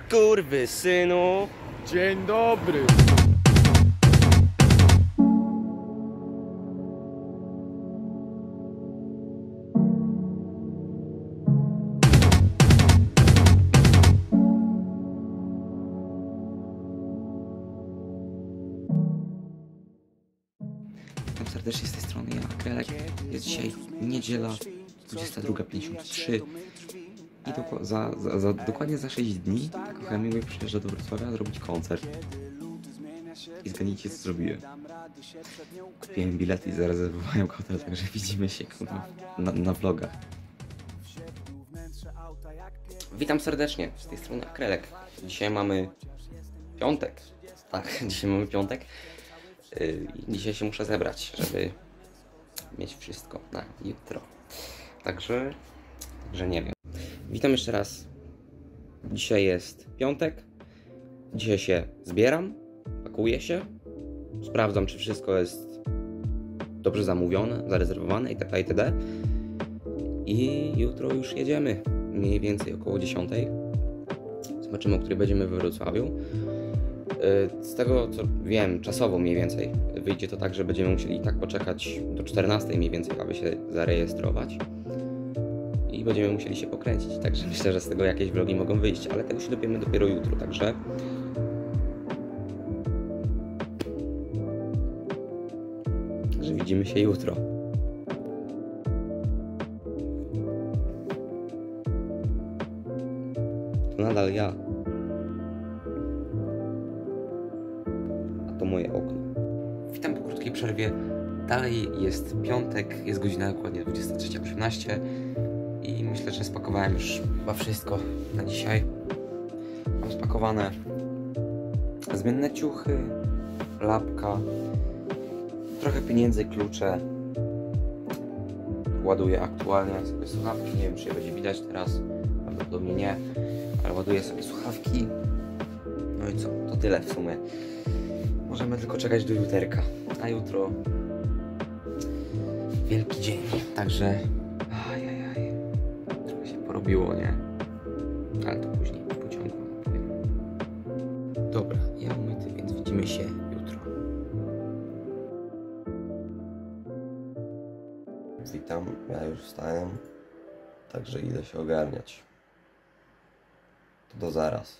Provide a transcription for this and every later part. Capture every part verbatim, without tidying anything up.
Skurwysynu. Dzień dobry. Witam serdecznie z tej strony, ja Akrelek. Jest dzisiaj niedziela, dwudziesta druga pięćdziesiąt trzy i doko za, za, za, dokładnie za sześć dni Taco Hemingway przyjeżdża do Wrocławia zrobić koncert. I zgadnijcie, co zrobiłem. Kupiłem bilety i zarezerwowałem hotel, także widzimy się na, na vlogach. Witam serdecznie, z tej strony Akrelek. Dzisiaj mamy piątek. Tak, dzisiaj mamy piątek. I dzisiaj się muszę zebrać, żeby mieć wszystko na jutro. Także, także nie wiem. Witam jeszcze raz. Dzisiaj jest piątek. Dzisiaj się zbieram, pakuję się, sprawdzam, czy wszystko jest dobrze zamówione, zarezerwowane itd. itd. I jutro już jedziemy. Mniej więcej około dziesiątej. Zobaczymy, o której będziemy we Wrocławiu. Z tego, co wiem, czasowo mniej więcej wyjdzie to tak, że będziemy musieli i tak poczekać do czternastej mniej więcej, aby się zarejestrować i będziemy musieli się pokręcić, także myślę, że z tego jakieś vlogi mogą wyjść, ale tego się dowiemy dopiero jutro, także że widzimy się jutro. To nadal ja. To moje okno. Witam po krótkiej przerwie. Dalej jest piątek, jest godzina dokładnie dwudziesta trzecia osiemnaście i myślę, że spakowałem już chyba wszystko na dzisiaj. Mam spakowane zmienne ciuchy, lapka, trochę pieniędzy, klucze. Ładuję aktualnie sobie słuchawki, nie wiem, czy je będzie widać teraz, prawdopodobnie nie, ale ładuję sobie słuchawki. No i co, to tyle w sumie. Możemy tylko czekać do juterka, a jutro wielki dzień, także ajajaj, trochę się porobiło, nie? Ale to później w pociągu powiem. Dobra, ja umyty, więc widzimy się jutro. Witam, ja już wstałem, także idę się ogarniać. To do zaraz.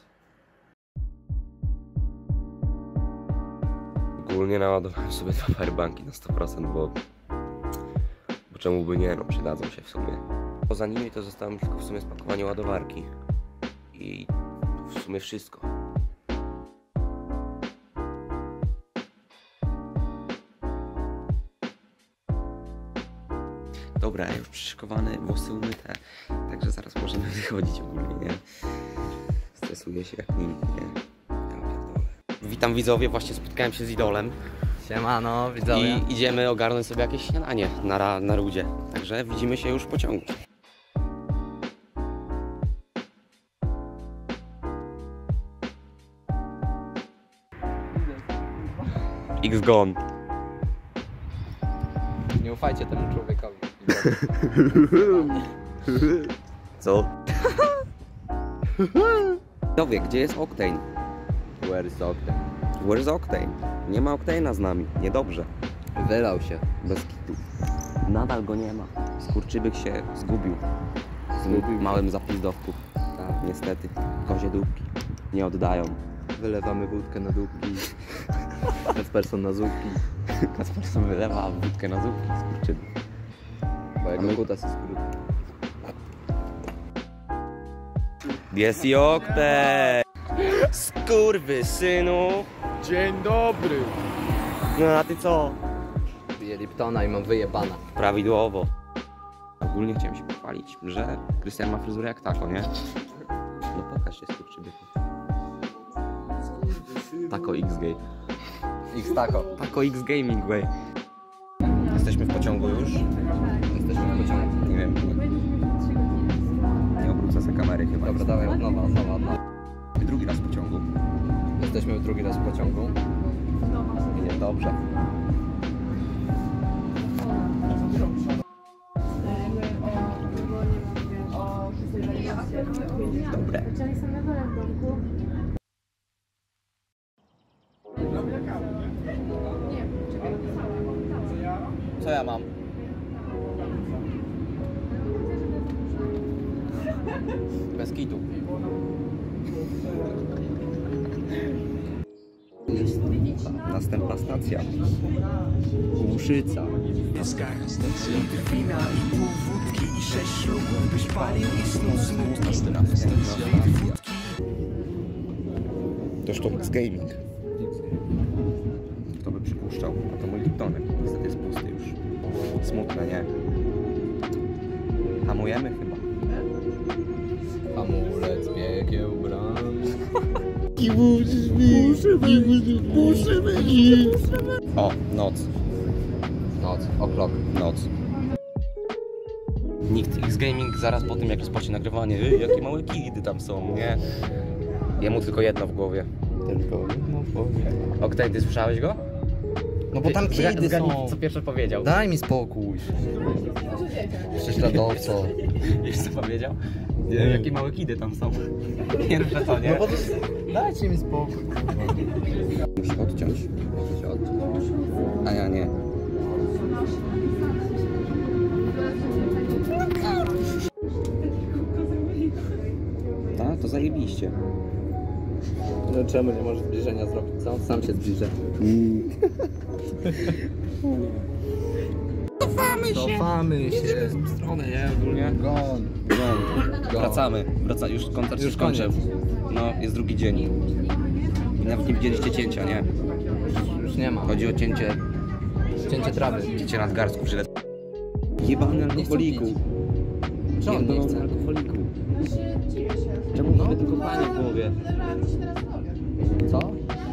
Ogólnie naładowałem sobie dwa powerbanki na sto procent, bo, bo czemu by nie, no przydadzą się w sumie. Poza nimi to zostało mi tylko w sumie spakowanie ładowarki i to w sumie wszystko. Dobra, ja już przyszykowany, włosy umyte, także zaraz możemy wychodzić ogólnie, nie? Stresuję się jak nigdy, nie? Witam widzowie, właśnie spotkałem się z idolem. Siemano, widzowie. I idziemy ogarnąć sobie jakieś śniadanie na, na rudzie. Także widzimy się już w pociągu. X gone. Nie ufajcie temu człowiekowi. Co? Dowie, gdzie jest Octane? Where's Octane? Where's Octane? Nie ma Octane'a z nami. Niedobrze. Wylał się. Bez kitu. Nadal go nie ma. Skurczybyk się zgubił. W tym Zgubił. małym zapizdowku. Tak. Niestety. Kozie dupki. Nie oddają. Wylewamy wódkę na dupki. Kasperson na zupki. Kasperson wylewa wódkę na zupki. Skurczybyk. Bo jego my- kutas jest krótki. Jest i Octane! Skurwysynu! Dzień dobry. No a ty co? Piję Liptona i mam wyjebana. Prawidłowo. Ogólnie chciałem się pochwalić, że Krystian ma fryzurę jak Taco, nie? No pokaż się, skurczybyku. Taco X-Gay. X-Taco. Taco X Gaming Way. Jesteśmy w pociągu już. Jesteśmy w pociągu. Nie wiem. Nie obrócę sobie kamery chyba. Dobra, dawaj od nowa, od nowa, od nowa. Drugi raz w pociągu. Jesteśmy drugi raz w pociągu. I jest dobrze. Dobre. Zaczęli same w domku. ja mam? Bez kitu. Następna stacja. Łuszyca. To Sztox Gaming. Kto by przypuszczał? A to mój Liptonek. Niestety jest pusty już. Smutne, nie? Hamujemy chyba. Hamulec, biegieł, bram. O, noc. Noc, o'clock. Noc. Nikt X Gaming zaraz po tym, jak rozpocznie nagrywanie, Ej, jakie małe kidy tam są, nie? Jemu tylko jedno w głowie. Tylko jedno powie. Octane, ty słyszałeś go? No bo tam Zga- kidy zgadnij, są. co pierwsze powiedział. Daj mi spokój. Prześladowco. Wiesz co powiedział? Nie, jakie małe kidy tam są. Pierwsze to, nie? No bo to... Dajcie mi spokój. Muszę odciąć. Muszę się odciąć. A ja nie. Tak, to zajebiście. No czemu nie możesz zbliżenia zrobić, co? Sam się zbliżę. Cofamy się! Cofamy się. W stronę, nie? Ogólnie. Gon. Gon. Wracamy. Wraca, już koncert Już się kończy. koniec. No, jest drugi dzień. I nawet nie widzieliście cięcia, nie? Już nie ma. Chodzi o cięcie, Cięcie trawy. cięcie nadgarstków, że jebany alkoholiku. Czemu on nie Pierdolony chce? alkoholiku. Czemu mamy tylko panie w głowie? Co?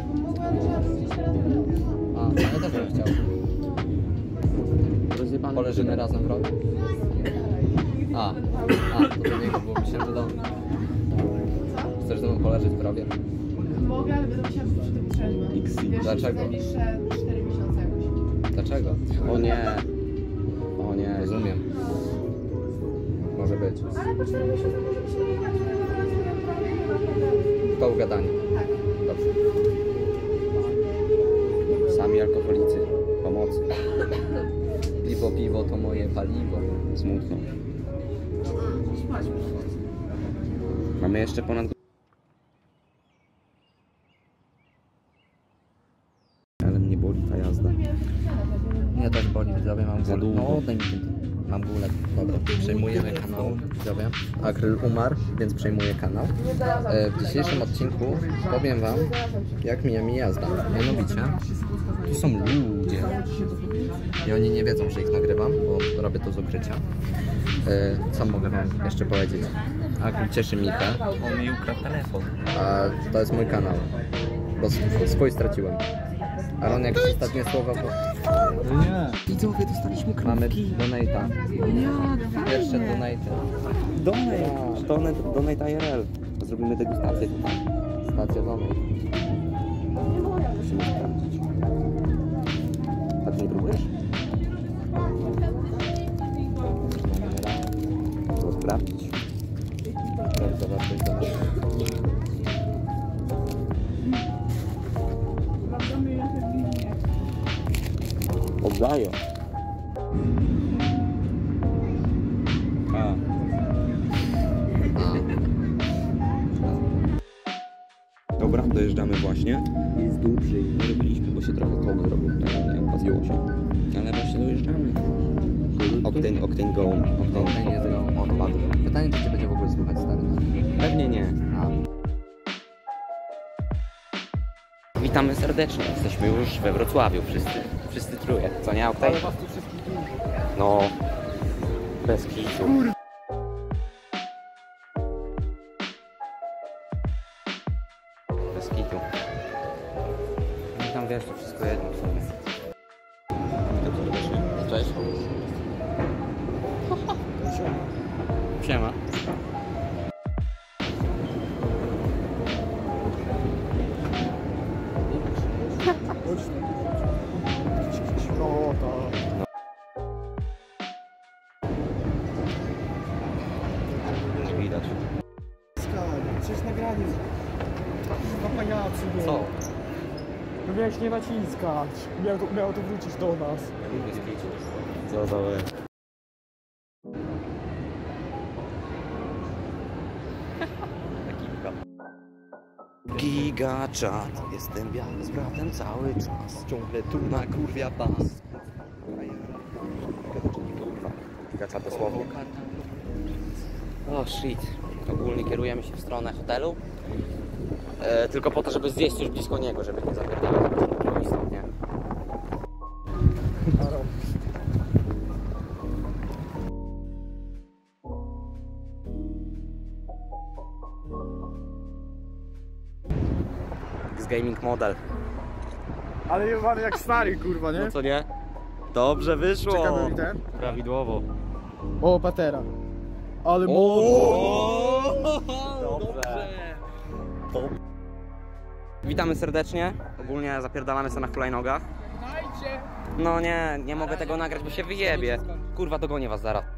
A, ja też bym chciał. Rozjebany. Poleżymy razem w rogu. A, a, to do niego było, myślałem, że do mnie. Chcesz ze mną poleżeć w rowie? Mogę, ale będę musiała przy tym trzeźwa. Wiesz, Dlaczego? najbliższe cztery miesiące jakoś. Dlaczego? O nie. O nie. Rozumiem. Może być. Ale po cztery miesiące możemy się jechać razem w prawie, nie ma problemu. Po ugadaniu. Tak. Dobrze. Sami alkoholicy. Pomocy. Piwo, piwo to moje paliwo. Smutno. Mamy jeszcze ponad... Ale mnie boli ta jazda. Mnie też boli, widzowie, mam Za gulę. długo. No, daj mi ten. Mam gulę. Dobra, przejmujemy kanał, widzowie. Akryl umarł, więc przejmuję kanał. E, w dzisiejszym odcinku powiem wam, jak mija mi jazda. Mianowicie, tu są ludzie. I oni nie wiedzą, że ich nagrywam, bo robię to z ukrycia. E, co mogę wam jeszcze powiedzieć? Akryl cieszy Michę, On mi ukradł telefon. a to jest mój kanał. Bo sw- swój straciłem. A on jakieś ostatnie słowa, bo... Widzowie, dostaliśmy Mamy krówki. donate'a. Jeszcze donate'y. Donate. Donate, donate I R L. Zrobimy degustację tutaj. Stacja donate. Musimy sprawdzić. A ty nie próbujesz? To sprawdzić. Bardzo wartość donate. Oddaję. A. Dobra, dojeżdżamy właśnie. Jest dobrze. Nie robiliśmy, bo się trochę koło zrobił. Tak, nie opłaciło się. Ale właśnie dojeżdżamy. Octane, Octane Go. Octane nie zgrał. Odpadł. Pytanie, czy cię będzie w ogóle słuchać, stary? Pewnie nie. A. Witamy serdecznie. Jesteśmy już we Wrocławiu wszyscy. Wszyscy truje. Co nie, Octane? No. Bez kitu. Bez kitu. I tam wiesz, to wszystko jedno w sumie. Witam serdecznie. Cześć. Siema. No to... Nie widać. Przecież nagranie. Na pajacu, no. Co? No miałeś nie naciskać. Miało to, miało to wrócić do nas. Bez kitu. Co za łeb. Giga chat, jestem biały z bratem cały czas. Ciągle tu na kurwia pas. Giga chat dosłownie. O shit. Ogólnie kierujemy się w stronę hotelu. E, tylko po to, żeby zjeść już blisko niego, żeby nie zapierdalać istotnie. Gaming model. Ale jebany jak stary, kurwa, nie? No co nie? Dobrze wyszło. Czekamy na ten. Prawidłowo. O, patera. Ale O! Dobrze. Witamy serdecznie. Ogólnie zapierdalamy sobie na hulajnogach. No nie, nie mogę tego nagrać, bo się wyjebie. Kurwa, dogonię was zaraz.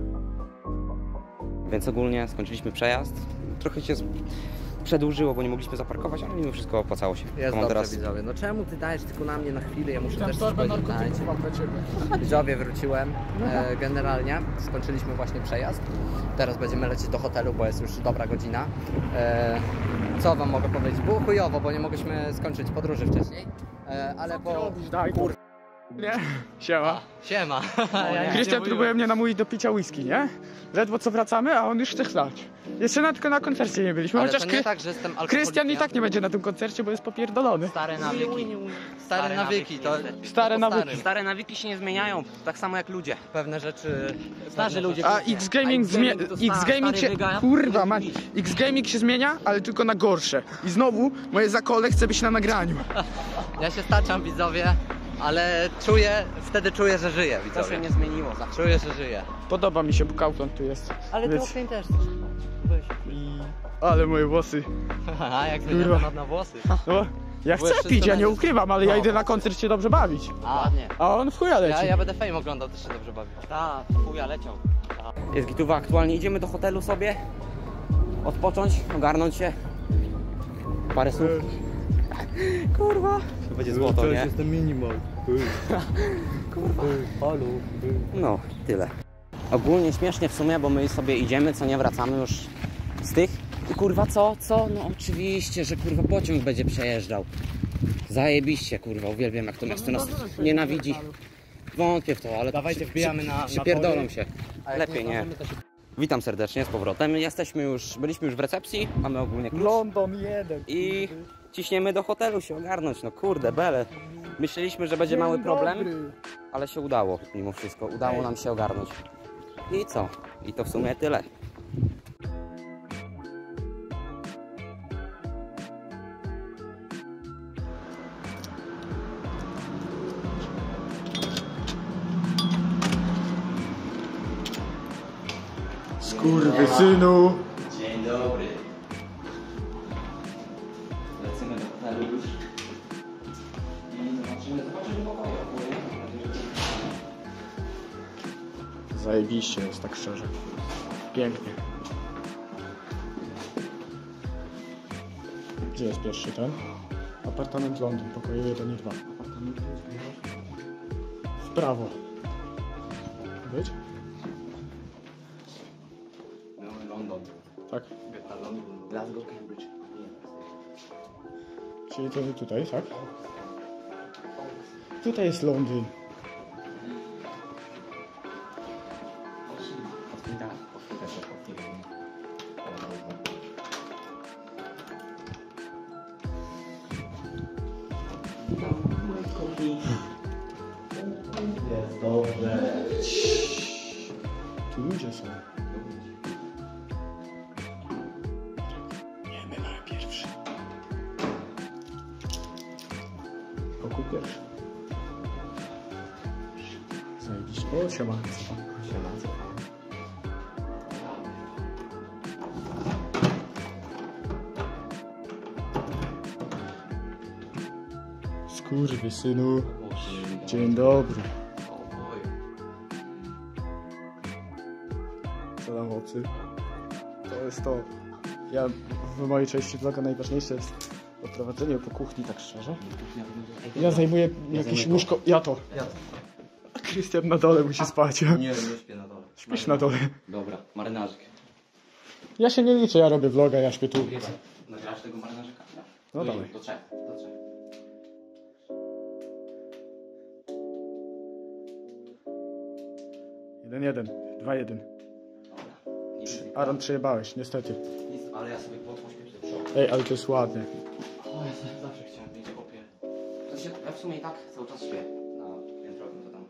Więc ogólnie skończyliśmy przejazd. Trochę się przedłużyło, bo nie mogliśmy zaparkować, ale mimo wszystko opłacało się. Jest Komand dobrze, widzowie. No czemu ty dajesz tylko na mnie na chwilę? Ja muszę też coś torbę powiedzieć. narkotyków mam dla ciebie. Widzowie, wróciłem. E, generalnie skończyliśmy właśnie przejazd. Teraz będziemy lecieć do hotelu, bo jest już dobra godzina. E, co wam mogę powiedzieć? Było chujowo, bo nie mogliśmy skończyć podróży wcześniej. E, ale po... Daj, kur... Nie? Siema. Siema. Krystian próbuje mnie namówić do picia whisky, nie? Ledwo co wracamy, a on już chce chlać. Jeszcze na, tylko na koncercie nie byliśmy, Ale chociaż to Kry... nie tak, że jestem alkoholikiem. Krystian i tak nie będzie na tym koncercie, bo jest popierdolony. Stare nawyki. Stare nawyki. To Stare po nawyki. starym. Stare nawyki się nie zmieniają, tak samo jak ludzie. Pewne rzeczy... Starzy ludzie. A X-Gaming zmienia... X-Gaming się... Kurwa, man. X-Gaming się zmienia, ale tylko na gorsze. I znowu moje zakole chce być na nagraniu. Ja się staczam, widzowie, ale czuję, wtedy czuję, że żyję, To widzowie. się nie zmieniło. Czuję, że żyję. Podoba mi się, bo Kaufland tu jest. Ale ty Więc- okej też. Ale moje włosy. Haha, jak zmieniam Kurwa. temat na włosy. No, ja Byłeś chcę pić, ja nie wszystko ukrywam, ale ja No. idę na koncert się dobrze bawić. A, ładnie. A on w chuja leci. Ja, ja będę Fame oglądał, też się dobrze bawię. Ta, chuja leciał. Jest gituwa, aktualnie idziemy do hotelu sobie. Odpocząć, ogarnąć się. Parę słów. Kurwa. To będzie złoto, nie? jestem minimal. No, tyle. Ogólnie śmiesznie w sumie, bo my sobie idziemy, co nie wracamy już z tych. I kurwa co? Co? No oczywiście, że kurwa pociąg będzie przejeżdżał. Zajebiście, kurwa, uwielbiam jak to miasto nas nienawidzi. Wątpię w to, ale Dawajcie, wbijamy na- na przypierdolą tory. się. A jak Lepiej nie. zdążymy, to się- Witam serdecznie z powrotem. Jesteśmy już, byliśmy już w recepcji, mamy ogólnie klucz. London jeden. I ciśniemy do hotelu się ogarnąć, no kurde, bele. Myśleliśmy, że będzie mały problem, ale się udało mimo wszystko, udało nam się ogarnąć. I co? I to w sumie tyle. Skurwysynu. Dzień dobry. Lecimy do hotelu już. I zobaczymy, zobaczymy pokoju. Zajebiście jest, tak szczerze. Pięknie. Gdzie jest pierwszy ten? Apartament Londyn, pokoje jeden i dwa. W prawo. Być? London. Tak. Glasgow, Cambridge. Czyli to tutaj, tak? Tutaj jest Londyn. Jest dobrze. Tu ludzie są. Nie, my mamy pierwszy. Pokój pierwszy. Zajebiście. O, siema. Siema. Skurwysynu. Dzień dobry. Co tam chłopcy? To jest to. Ja w mojej części vloga najważniejsze jest odprowadzenie po kuchni, tak szczerze. Ja zajmuję jakieś łóżko. Ja to. Krystian na dole musi spać. Nie, nie śpię na dole. Śpisz na dole. Dobra, marynarzyk. Ja się nie liczę, ja robię vloga, ja śpię tu. Nagrasz tego marynarzyka? No Do dawaj. Do trzech, do trzech. Jeden, jeden. Dwa, jeden. Dobra. Nic, Aaron, przejebałeś, niestety. nic, ale ja sobie po pośpię do przodu. Ej, ale to jest ładne. O, ja sobie zawsze chciałem mieć opie. To się, ja w sumie i tak cały czas śpię na piętrowym, to tam.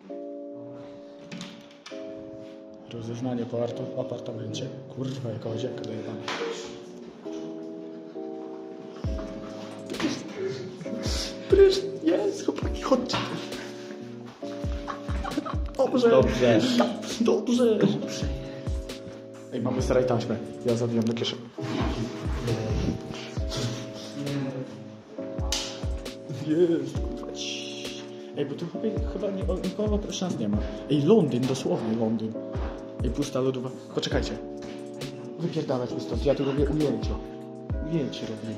Rozeznanie po arto- apartamencie. Kurwa, jaka ozieka dojebana. Prysz, jest, chłopaki, chodźcie. Dobrze. Dobrze. Dobrze. Dobrze. Ej, mamy staraj taśmę. Ja zawijam do kieszeni. Jest, kurwa. Ciii. Ej, bo tu chyba, chyba nie, o, nikogo oprócz nas nie ma. Ej, Londyn, dosłownie Londyn. Ej, pusta lodowa. Poczekajcie. Wypierdalać mi stąd. Ja tu robię ujęcie. Ujęcie robię.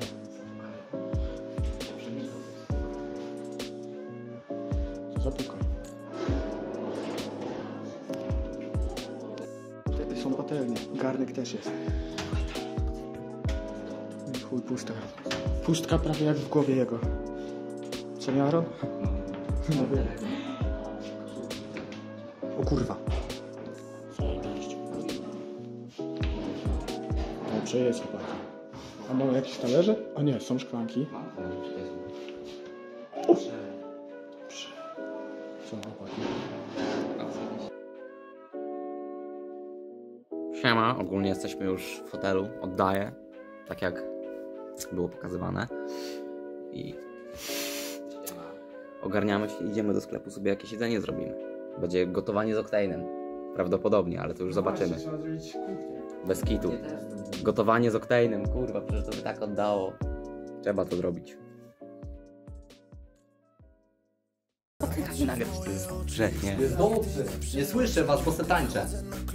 Zapukaj. Wtedy są patelnie. Garnek też jest. I chuj, pusta. Pustka prawie jak w głowie jego. Co nie, Aaron? No wiem. O kurwa. Zajebiście. Dobrze jest chyba. A mamy jakieś talerze? O nie, są szklanki. Mam, to nie tutaj są. Dobrze. Co, chłopaki? Siema, ogólnie jesteśmy już w hotelu, oddaję, tak jak było pokazywane. I ogarniamy się, idziemy do sklepu, sobie jakieś jedzenie zrobimy. Będzie gotowanie z Octane'em, prawdopodobnie, ale to już zobaczymy. Trzeba zrobić kuchnię. Bez kitu. Gotowanie z Octane'em, kurwa, przecież to by tak oddało. Trzeba to zrobić. Nagrać to jest grzech, nie? Jest dobrze. Nie słyszę was, bo se tańczę.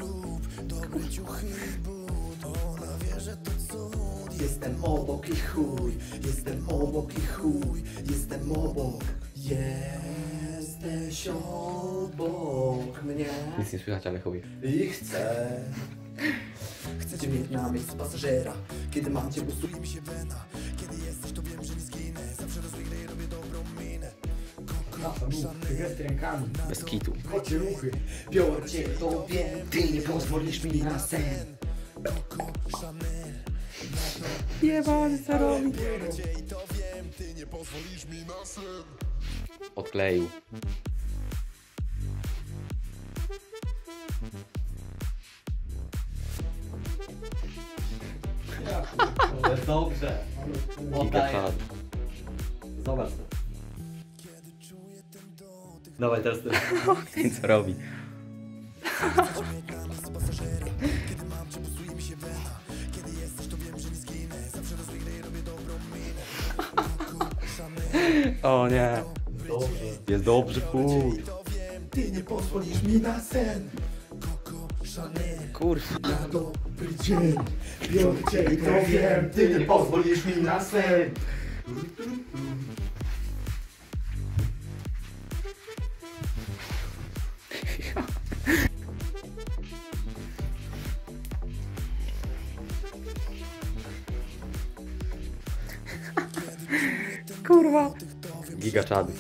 Jestem obok i chuj, jestem obok i chuj, jestem obok, jesteś obok mnie Nic nie słychać, ale chuj. i chcę. Chcecie mieć na miejscu pasażera, kiedy mam cię, usługi mi się wena, kiedy jesteś, to wiem, że nie zginę, zawsze rozwinę i robię dobrą minę. Gest rękami. Bez kitu. Chodźcie ruchy. Biorę cię, to wiem, ty nie pozwolisz mi na sen. Odkleił. To jest dobrze. Giga Zobacz. Dawaj teraz ty. Ten co robi. O nie. Jest dobrze, chuj. Ty nie pozwolisz mi na sen. Kurwa. Na dobry dzień, biorę cię i to wiem, ty nie pozwolisz mi na sen. Kurwa. Giga czady.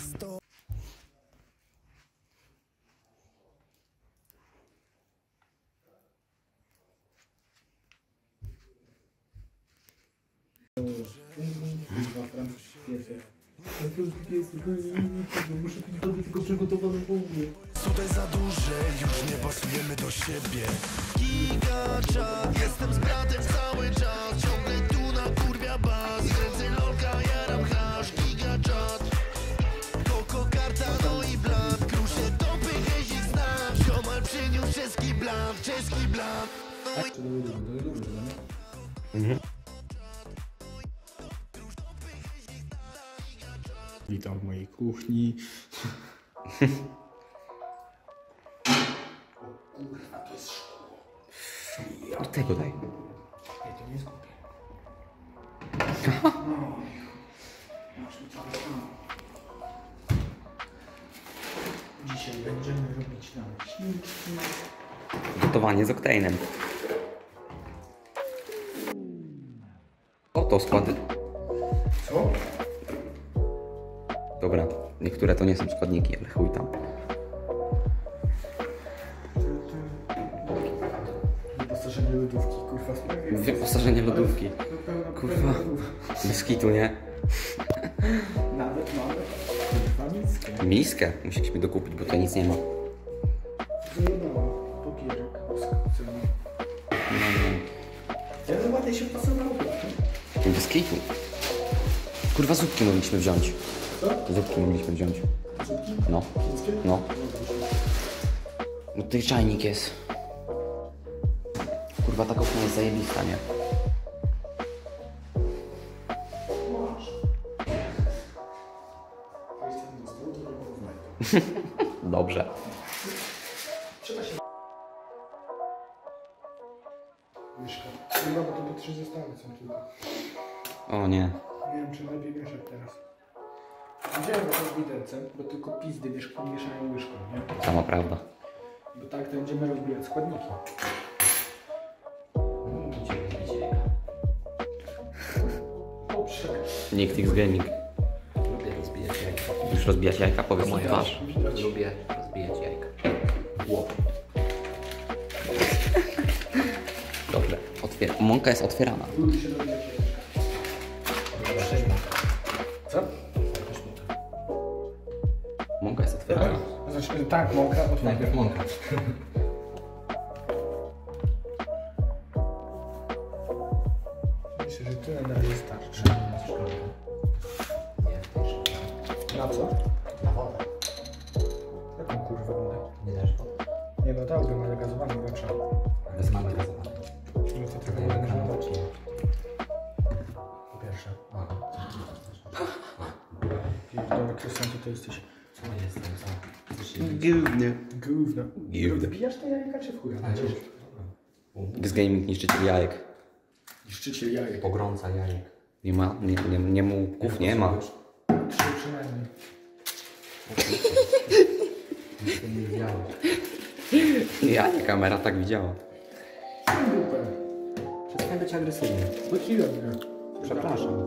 Tutaj za duże, już nie pasujemy do siebie. Gigaczat, jestem z bratem cały czas. Ciągle tu na kurwia baz. Kręcę lolka, jaram hasz. Gigaczat, koko, karta, no i blat. Kruszę dopy, hezik znam. Ziomal przyniósł czeski blat, czeski blat. Witam w mojej kuchni. Do tego daj. Ej, to nie jest głupie. Dzisiaj będziemy robić gotowanie z Octane'em. Oto składy. Co? Dobra, niektóre to nie są składniki, ale chuj tam. Wyposażenie lodówki, kurwa. Wyposażenie lodówki. Kurwa, bez kitu, nie? Nawet mamy, kurwa, miskę. Miskę musieliśmy dokupić, bo tutaj nic nie ma. Zajebała papierek z ceny. Ja zobaczę, się pasowało. Bez kitu. Kurwa, zupki mogliśmy wziąć. Co? Zupki mogliśmy wziąć. No, no. No tutaj czajnik jest. Kurwa, ta kuchnia jest zajebista, nie? Dobrze. Myszka. Chyba, bo to te trzy zestawy są tylko. O nie. Nie wiem, czy lepiej wiesz jak teraz. Widziałem to z widelcem, bo tylko pizdy wiesz, mieszają łyżką, nie? Sama prawda. Bo tak to będziemy rozbijać składniki. Dobrze. Nikt X Gaming. Lubię rozbijać jajka. Już rozbijać jajka? Powiedz na twarz. Lubię rozbijać jajka. Dobrze. Otwier mąka jest otwierana. Lubi się robić jakieś. Co? Mąka jest otwierana. Znaczy, tak, mąka, Najpierw mąka. Myślę, że tyle na razie starczy. Na co? Na wodę. Jaką kurwa wodę? Nie dasz wody. Nie no dałbym, ale gazowaną lepsza. Bez mamy gazowanej. No to trochę wody można dać. Po pierwsze. Aha. Pierdolę, Krystian, ty to jesteś Co jestem za? Chcesz się Gównie. gówno. Gówno. Rozbijasz te jajka czy w chuja? X Gaming niszczyciel jajek. Niszczyciel jajek. Pogrąca jajek. Nie ma, nie, nie, nie mógłków, nie ma. Trzy przynajmniej. Nic nie widziałeś. Ja nie, kamera tak widziała. Super. Przestań być agresywny. No ci robię. Przepraszam.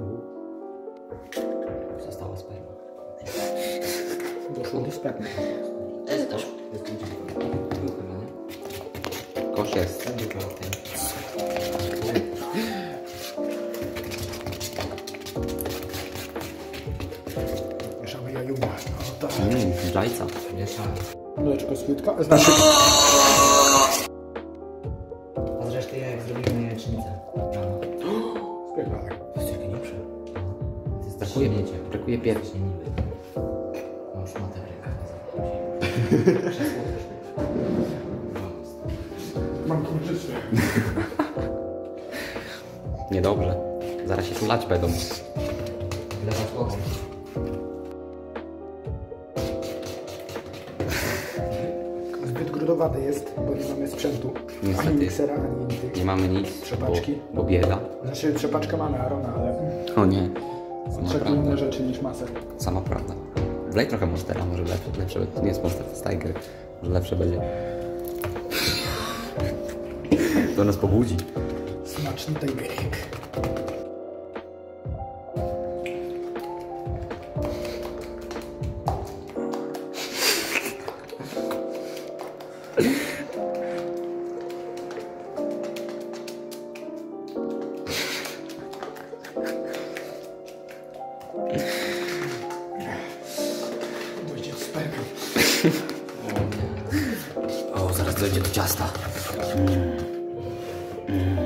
Została sperma. Doszło do spermy. Jest to. Jest to chyba, nie? Kosz jest. Ten dopiero ten. Mieszamy jajuma. No tak. Mmm, jajca. Mieszamy. Mleczko słodka. Znaczy... A z reszty jajek zrobimy jajecznicę. Rano. Spierdalaj. To jest jakie nieprze. To jest Brakuje, śmiecie. brakuje piersi. Właśnie niby. Mam szmatę w rękach, nie zabrałem. Krzesło też nie. Mam kurczyczkę. Niedobrze. Zaraz się smlać będą. Wlewać wodą. Zbyt grudowate jest, bo nie mamy sprzętu. Niestety. Ani miksera, ani tych. Nie mamy nic, bo, Trzepaczki. bo bieda. Znaczy trzepaczkę mamy Arona, ale O nie. Sama trzeba prawda. inne rzeczy niż masę. Sama prawda. Wlej trochę Monstera, może lepsze, lepsze to nie jest Monster, to jest Tiger. Może lepsze będzie. To nas pobudzi. Smaczny tajgerek. Dojdzie z spermy. O, zaraz dojdzie do ciasta. Mm. Mm.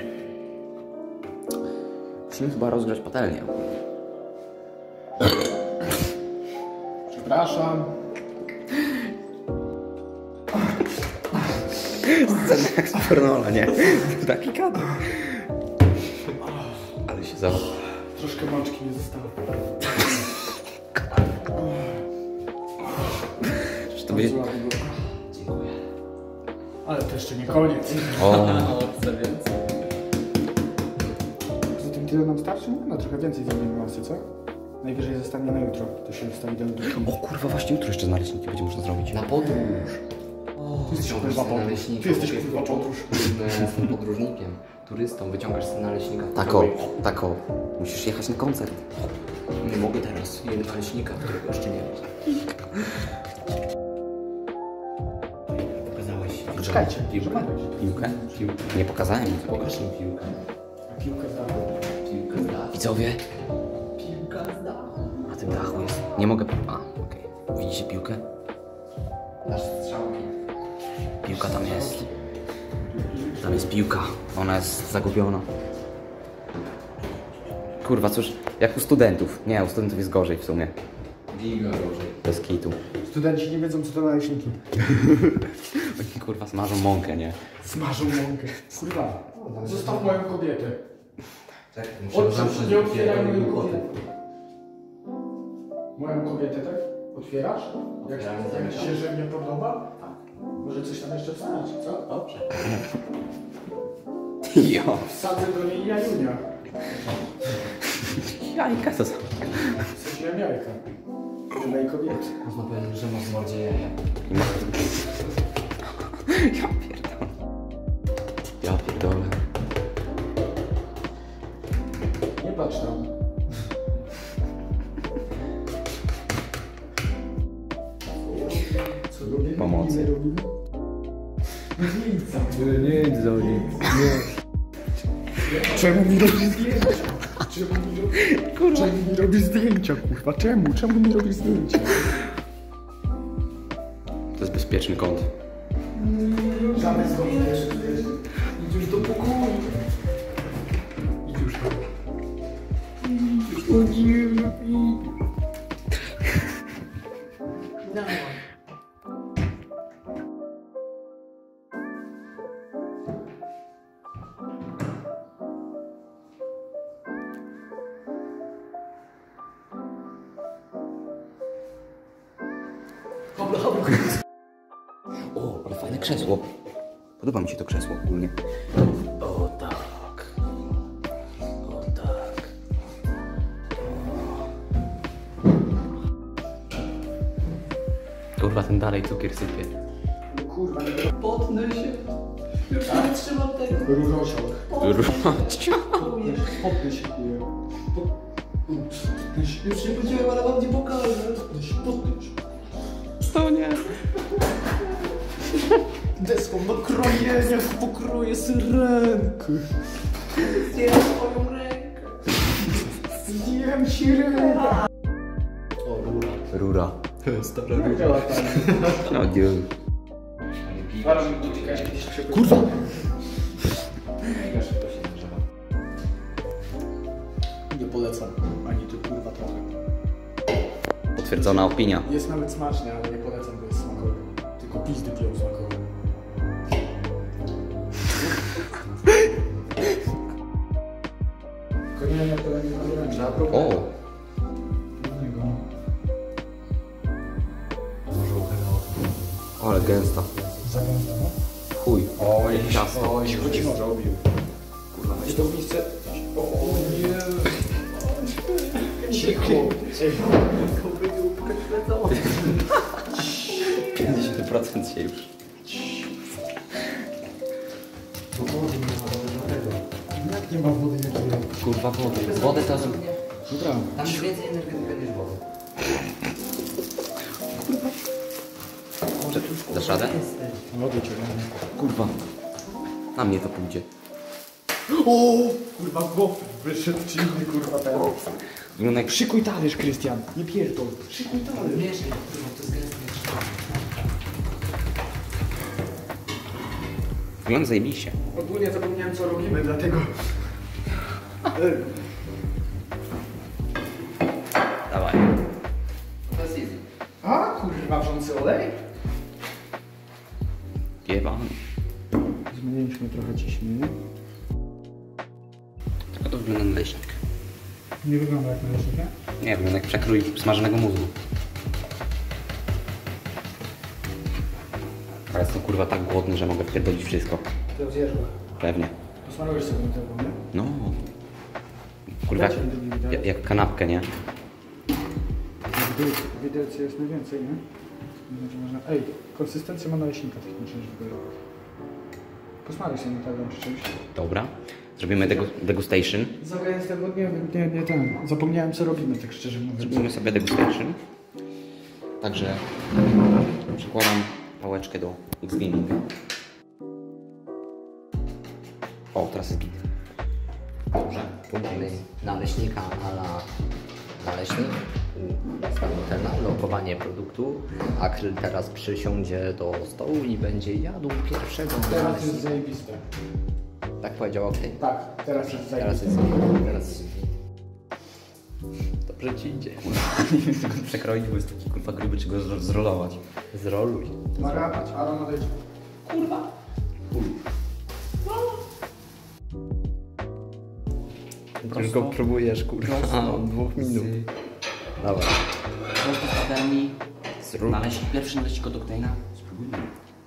Musimy chyba rozgrzać patelnię. Przepraszam. Scena jak z pornola, nie? Taki kadr. Ale się zawał. Troszkę mączki nie zostało. To będzie... Dziękuję. Ale to jeszcze nie koniec. O, Chcę więcej. Poza tym tyle nam starczy? No trochę więcej zrobimy masy, co? Najwyżej zostanie na jutro. To się wstawi do lodówki. o kurwa, właśnie jutro jeszcze naleśniki będzie można zrobić. Na podróż. Ty jesteś Wyciągasz kurwa sobie podróż. naleśnika. Ty jesteś chłopie, kurwa podróż. No, ja jestem podróżnikiem, turystą, wyciągasz sobie naleśnika. Tako, tako. Musisz jechać na koncert. Nie mogę teraz, jem naleśnika, którego jeszcze nie mam. Pokazałeś. Czekajcie, Piłkę? Piłkę? Piłkę? Nie pokazałem mi tego. Pokaż mi piłkę. A piłkę zdałem. Piłkę z dachu. Widzowie, Piłka z dachu. na tym dachu jest. Nie mogę. A, okej. Widzicie piłkę? Dasz strzałki. Piłka tam jest. Tam jest piłka. Ona jest zagubiona. Kurwa, cóż, jak u studentów. Nie, u studentów jest gorzej w sumie. Giga gorzej. Bez kitu. Studenci nie wiedzą, co to naleśniki. Oni kurwa smażą mąkę, nie? Smażą mąkę. Kurwa, zostaw moją kobietę. Tak, Otwórz, nie otwieraj mojej kobiety. Moją kobietę, tak? Otwierasz? Jak, Otwieram, jak ci się, zamykam. że mnie podoba? Może coś tam jeszcze wsadzić, co? Dobrze. Jo. Wsadzę do niej jajunia. Jajka to są. Wsadziłem jajka. Do mojej kobiety. Można powiedzieć, że masz w mordzie jaja. Ja pierdolę. Ja pierdolę. Nie patrz tam. Co robimy? Pomocy. Nie robimy? Nic tam. Nie, nic za nic. Czemu mi robisz zdjęcia? Czemu mi robisz, Czemu mi robisz zdjęcia, kurwa? Czemu? Czemu mi robisz zdjęcia? To jest bezpieczny kąt. Żadne zdjęcia. Idź już do pokoju. Idź już tam. Idź już. O nie, O, ale fajne krzesło. Podoba mi się to krzesło ogólnie. O tak. O tak. O. Kurwa, ten dalej cukier sypie. kurwa, nie Potnę się. Już nie trzymam tego. Rurociąg. Rumacia. Popny się kuje. Już się podziałem, ale wam nie pokażę. Popny się. To nie. Deską do krojenia pokroję syrenkę. Zjem swoją rękę. Zjem ci rękę. O, rura. Rura. Stara Nie działa tak. No nie. Zaraz mi dotyka jakiś przepływ. Kurwa! Mega szybko się nagrzewa. Nie polecam. Ani ty kurwa trochę. Potwierdzona opinia. Jest nawet smaczne, ale nie polecam, bo jest smakowe. Tylko pizdy piją smakowe. Koniec to nie Trzeba ma próbować. O. Ale gęsta. Za gęsto, no? Chuj. O, jak ciasto. O, się Chodzi może robił. Kurwa, Gdzie to miejsce? O, o nie! Cicho! pięćdziesiąt procent się już. Jak nie ma wody, nie czuję. Kurwa, wody. Wodę to... Dobra. Tam jest więcej energetyka niż wody. Dasz radę? Wody cię. Kurwa. Na mnie to pójdzie. O! Kurwa, chłop wyszedł ci inny, kurwa, ten. Wygląda jak... Szykuj talerz, Krystian. Nie pierdol. Szykuj talerz. Wiesz, kurwa, to jest gęste. Wygląda zajebiście. Ogólnie zapomniałem, co robimy, dlatego... Dawaj. To jest easy. A, kurwa, wrzący olej? Jebany. Zmieniliśmy trochę ciśnienie. Tylko to wygląda na leśnik. Nie wygląda jak naleśnik, nie? Nie, wygląda jak przekrój smażonego mózgu. Ale jestem kurwa tak głodny, że mogę wpierdolić wszystko. To zjesz go. Pewnie. Posmarujesz sobie tego, nie? No. Kurwa, jak, Dajcie mi drugi widelec. jak, jak kanapkę, nie? W widelcu jest najwięcej, nie? Będzie można... Ej, konsystencję ma naleśnika technicznie, żeby... Posmaruj się na pewno czy czymś. Dobra. Zrobimy degu degustation. Zagrałem z tego, nie, nie, nie ten. Zapomniałem co robimy, tak szczerze mówiąc. Zrobimy sobie degustation. Także przykładam pałeczkę do X-Gaminga. O, teraz jest git. Dobrze, próbujemy naleśnika a la naleśnik. Starotelna, lokowanie produktu. Akryl teraz przysiądzie do stołu i będzie jadł pierwszego Teraz jest naleśnika. zajebiste. Tak powiedział Octane. Tak, teraz jest Teraz zajebiste. jest teraz... Dobrze ci idzie. Przekroić, bo jest taki kurwa gruby, czy go zro- zrolować. Zroluj. Uwaga, Aaron odejdź. Już go próbujesz, kurwa, Prosto od dwóch minut. Dobra. Prosto z patelni. Zrób. Naleś, pierwszy naleśnik od Octane'a. Spróbujmy.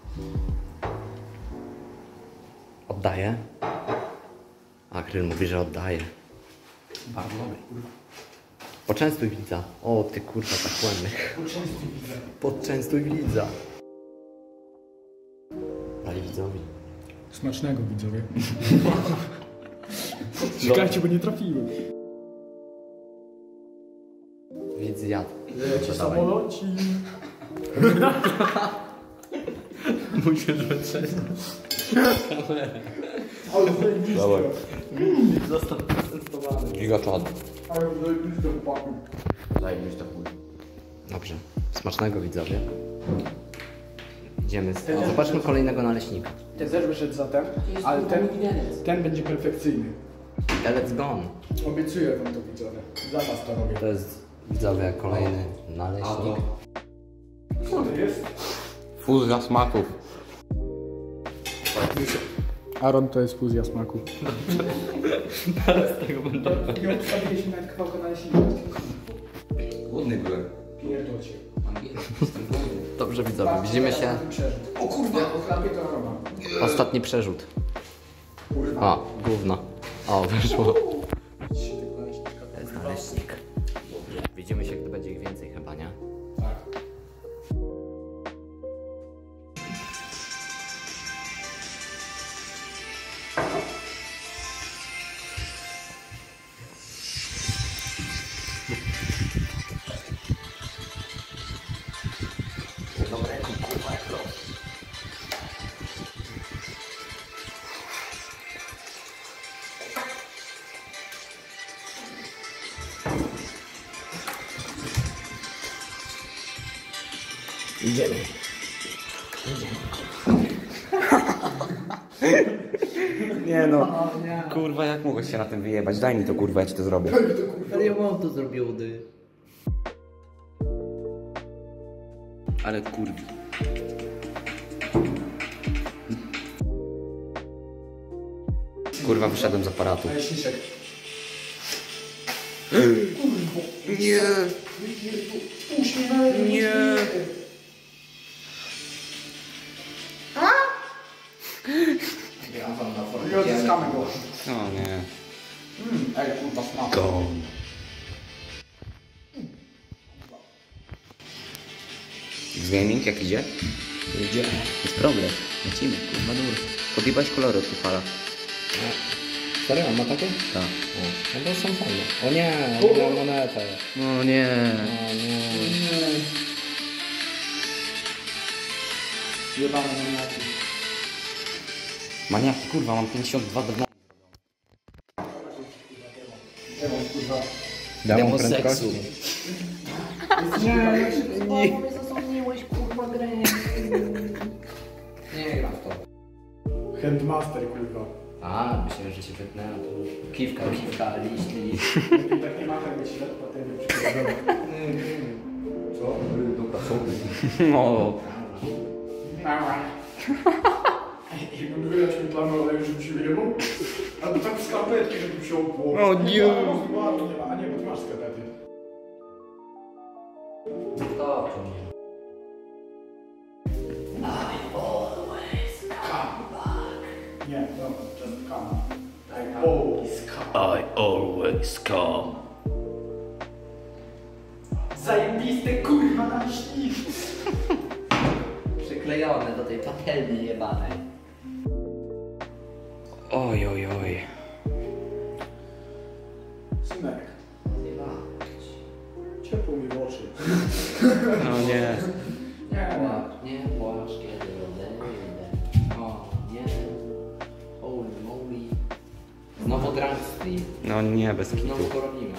Oddaję. Akryl mówi, że oddaje. Bardzo dobry. Poczęstuj widza. O, ty kurwa tak ładny. Podczęstuj widza. Daj widzowi. Smacznego, widzowie. Czekajcie, bo nie trafiłem. Widz jadł. Leci samoloci. Musisz wytrzeć. Ale zajebiste. Został przetestowany. Gigaczad. Ale zajebiste, chłopaku. Zajebiste chuj. Dobrze. Smacznego widzowie. Idziemy z... O, zobaczmy kolejnego naleśnika. Ten też wyszedł za ten, ale ten, ten będzie perfekcyjny. Let's gone. Obiecuję wam to, widzowie. Za was to robię. To jest widzowie kolejny naleśnik. Co to jest? Fuzja smaków. Aaron to jest fuzja smaku. Teraz tego będę. Nie odstawiliśmy nawet kawałka naleśnika. Głodny byłem. Pierdolcie. Jestem głodny. Dobrze widzowie, widzimy się. O kurde, o chlapie to Arona. Ostatni przerzut. O, gówno. O, wyszło. To jest naleśnik. Widzimy się, gdy będzie ich więcej chyba, nie? Tak. Idziemy. Nie no. Kurwa, jak mogłeś się na tym wyjebać? Daj mi to kurwa, ja ci to zrobię. Ale ja mam to zrobiony. Ale kurwa. Kurwa, wyszedłem z aparatu. Naleśniczek. Nie. Nie. I odzyskamy go. O nie. Mm, ej, kurwa, smak. Gone. X-Gaming jak idzie? Idzie. Jest problem. Lecimy, kurwa dur. Podjebać kolory od Tufala. Serio, on ma takie? Tak. O, no to są fajne. O nie, on ma monetę. No nie. O nie. Jebane maniaki. Maniaki, kurwa, mam pięćdziesiąt dwa do Demon, kurwa. Demo seksu. Nie, nie. mnie zasłoniłeś, kurwa, grę. Nie gram w to. Handmaster, kurwa. A, myślałem, że się wytnę, a tu kiwka, kiwka, liść, liść. Lepiej tak nie machaj, bo ci lat patenty przychodzą. Co? Dobra, co ty? No. I budujesz mi plan, ale żeby się wyjebał? Albo tak skarpetki, żeby się opło. O nie. Nie ma, nie ma. A nie, bo ty masz skarpety. Stop, mnie. Nie, no, just come. I always come. I always come. Zajebiste, kurwa, naleśniki. przyklejone do tej patelni jebanej. Oj, oj, oj. Synek, ciepło mi w oczy. No nie. Nie, Płacz, nie płacz, kiedy odejdę. O, nie. Holy moly. Znowu Drunk Street. No nie, bez kitu. Znowu to robimy.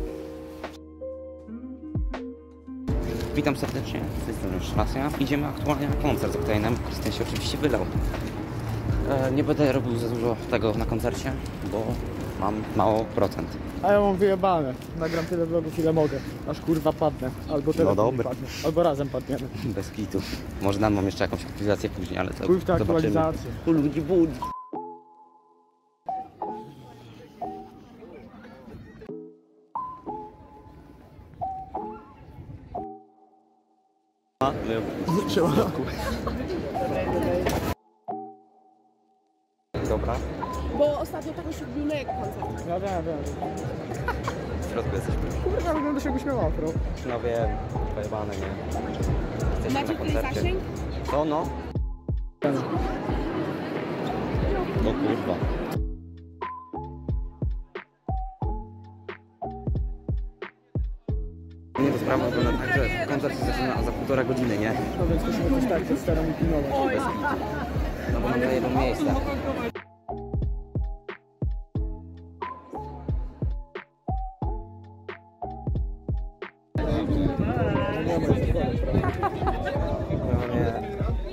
Witam serdecznie, z tej strony Szlasia. Idziemy aktualnie na koncert z Octane'em. Krystian się oczywiście wylał. E, nie będę robił za dużo tego na koncercie, bo mam mało procent. a ja mam wyjebane. Nagram tyle vlogów, ile mogę. Aż kurwa padnę. Albo telefon No mi dobra. padnie. Albo razem padniemy. Bez kitu. Może dam wam jeszcze jakąś aktualizację później, ale to Chuj w te zobaczymy. aktualizacje. U ludzi budzi. Trzeba. Dobra. Bo ostatnio tak się wbił na jak koncert. Ja wiem, wiem. W środku jesteśmy. Kurwa, wygląda się jakbyś miał afro. No wiem, pojebane, nie? Jesteśmy Macie na tutaj koncercie. zasięg? Co no? No kurwa. Nie, to sprawa wygląda tak, że koncert się zaczyna za półtora godziny, nie? No więc musimy coś tak, to staram mi pilnować. Bez kitu. No bo nam zajebą miejsca. Nie ma co kłamać, prawda? No nie.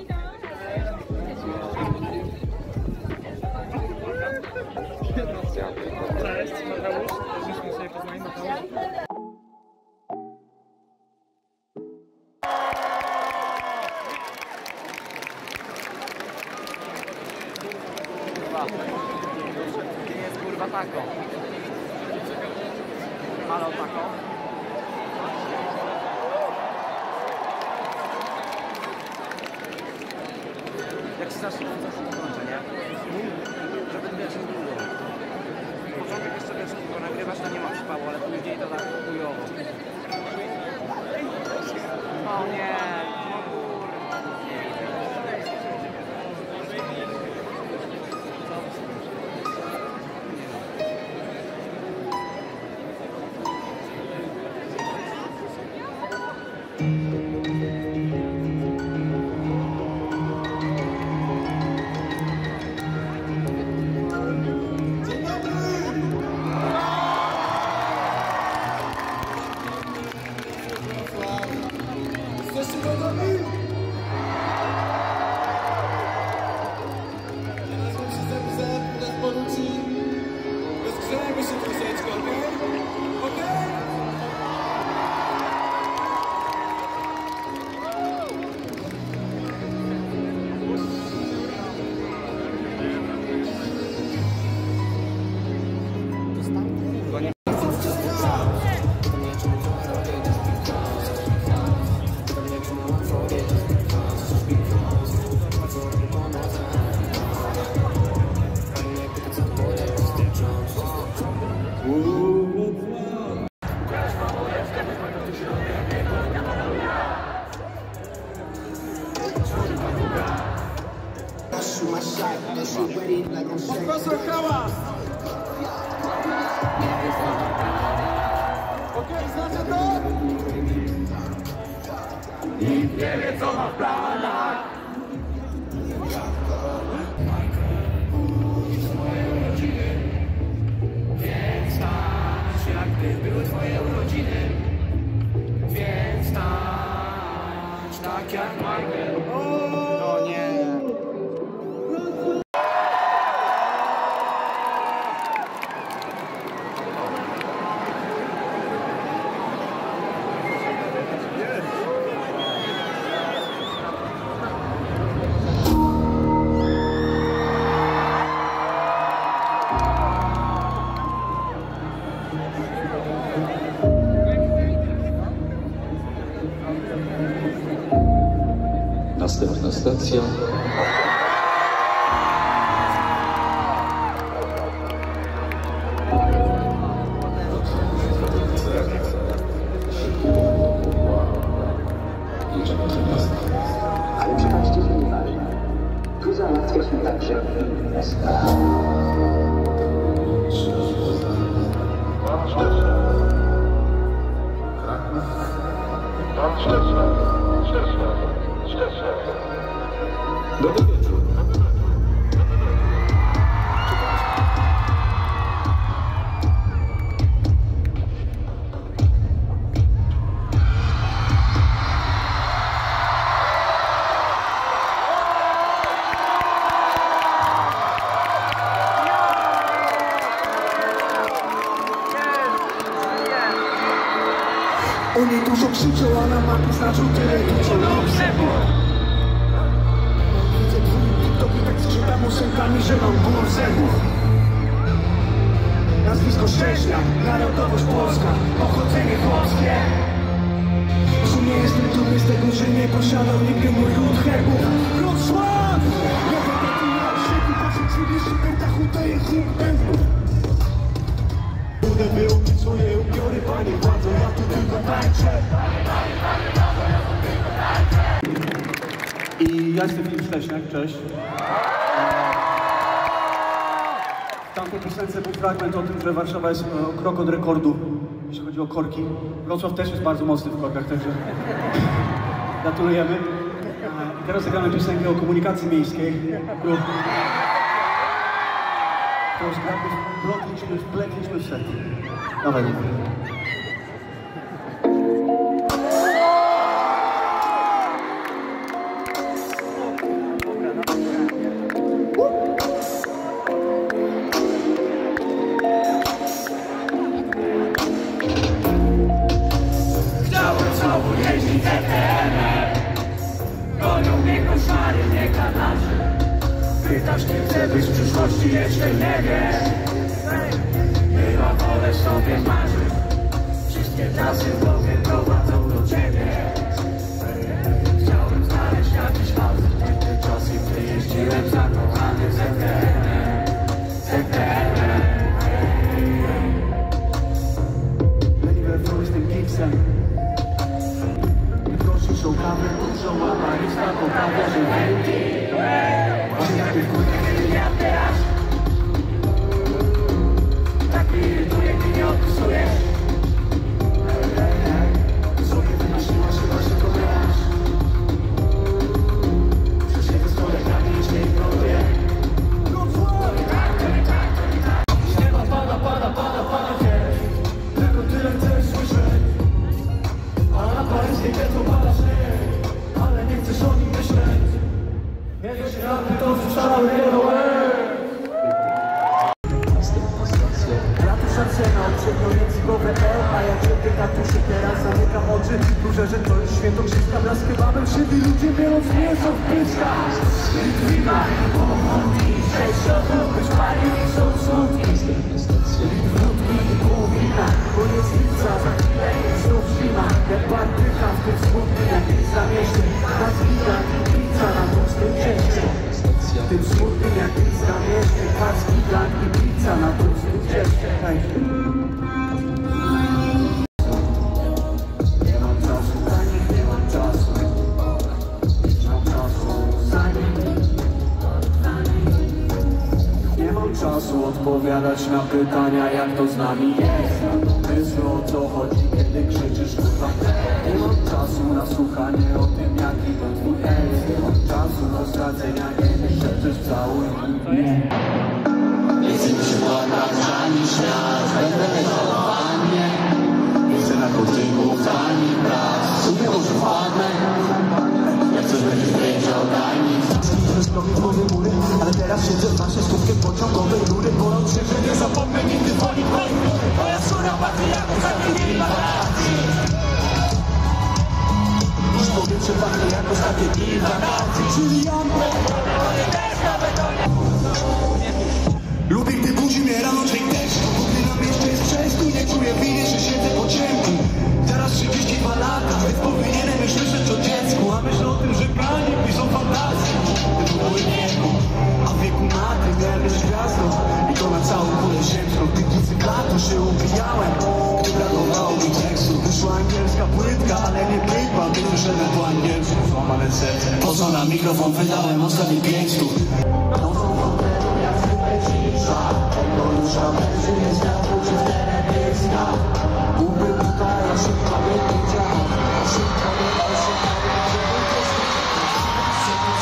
Cześć, Mateusz. Żeśmy sobie poznali, Mateusz. Gdzie jest kurwa tako? Halo tako? Jak się zacznie koncert, to kończę, nie? Żeby wiesz, nie długo. Początek jeszcze wiesz, tylko nagrywasz, to nie ma przypału, ale później to tak chujowo. O nie! Profesor Hałas! Okej, znacie to? Nikt nie wie, co ma w planach. Więc tańcz, jakby były twoje urodziny. Więc tańcz, tak jak Michael. No nie. Następna stacja. Jedziemy do miasta. Dobry wieczór. Oni dużo krzyczą, a na mapie znaczą tyle, co lobsy. Widzę twój TikTok i tak skrzytam ósemkami, że mam ból zębów. Nazwisko Szcześniak, narodowość polska, pochodzenie polskie. W sumie jestem dumny z tego, że nie posiadał nigdy mój lud herbów. Wrocław! Ja wygrałem na szyku, poszedł czujesz pętachu, daje chłop pętów. Budę wyobiecuję ubiory, panie władzo, ja tu tylko tańczę. I ja jestem Filip Szcześniak, cześć. W tamtej piosence był fragment o tym, że Warszawa jest o krok od rekordu, jeśli chodzi o korki. Wrocław też jest bardzo mocny w korkach, także gratulujemy. I teraz zagramy piosenkę o komunikacji miejskiej, którą którą zgrabnie wpletliśmy w set. Dawaj. Chciałem znowu jeździć Z T M-em. Gonią mnie koszmary, nie kanarze. Pytasz, nie chcę być w przyszłości, jeszcze nie wiesz. Chyba wolę sobie marzyć. Wszystkie trasy w głowie prowadzą do ciebie. Chciałem znaleźć jakiś aut. Te czasy, gdy jeździłem zakochany Z T M-em. Z T M-em. Leniwe Flow z tym Gipsem. Prosisz o kawę, dużo łamarista, poprawia, że wędzi. Właśnie jak w górę, ja teraz. Tak mnie irytuje, gdy nie odpisujesz. sobie wymyśliłaś, chyba się powielasz. Przecież z kolegami już nie ignoruję. Śnieba pada, pada, pada, pada cię. Tylko tyle chcesz słyszeć. A na paryskiej getto pada śnieg. Ale nie chcesz o nim myśleć. Nie wiesz, rapy to wrzucała wiele. Cena odciągnięć głowę L, a jak się pyta, tu się teraz zamykam oczy. Duże, że to jest świętokrzyska, wraz z kebabem siedli ludzie, biorąc mięso w pyskach. Litwina, pochodni, sześciokrotów, być pali i są smutki. Wódki i pół wina, bo jest pizza, za chwilę znów zima. Jak bandyka w tym smutnym, jak pizza mieście. Was gigant i pizza na tłustym cieście. W tym smutnym, jak pizza mieście. Was gigant i pizza na tłustym cieście. Hej. Nie mam czasu dla nich, nie mam czasu. Nie mam czasu za nich. Nie mam czasu odpowiadać na pytania, jak to z nami jest. Myślę, o co chodzi, kiedy krzyczysz kurwa. Nie mam czasu na słuchanie o tym, jaki to twój hejs. Nie mam czasu na stracenia, kiedy szepczesz cały mnie. Jesteśmy się podradżani świat, będę zaufanie. Widzę na kotyku tani brak. Sobie może wpadnę. Jak coś będziesz wiedział, daj mi. Zrobić moje mury, ale teraz siedzę w naszej stówkę pociągowej rury. Bolą się, że nie zapomnę nigdy woli moich. Moja sura patriarcha zamienili wakacji. Już powietrze pachnie jak ostatnie dni wakacji. Czyli ja Lubię, gdy budzi mnie rano dzień deszcz. Gdy na mieście jest często, nie czuję winy, że siedzę po ciemku. Teraz trzydzieści dwa lata, więc powinienem już myśleć o dziecku. A myślę o tym, że panie piszą fantazje. Tytuły wieku, a w wieku na tym miałem już gwiazdą. I to na całą kulę ziemską. Tych bicyklatów się ubijałem, gdy brakowało mi tekstu. Wyszła angielska płytka, ale nie pykła, gdy wyszedłem po angielsku. Złamane serce. Po co na mikrofon wydałem ostatnie pięć stów? dusza będzie nie światło czy w telewizja. Łupy tutaj, a szybko będzie działa. Szybko będzie, szybko będzie, szybko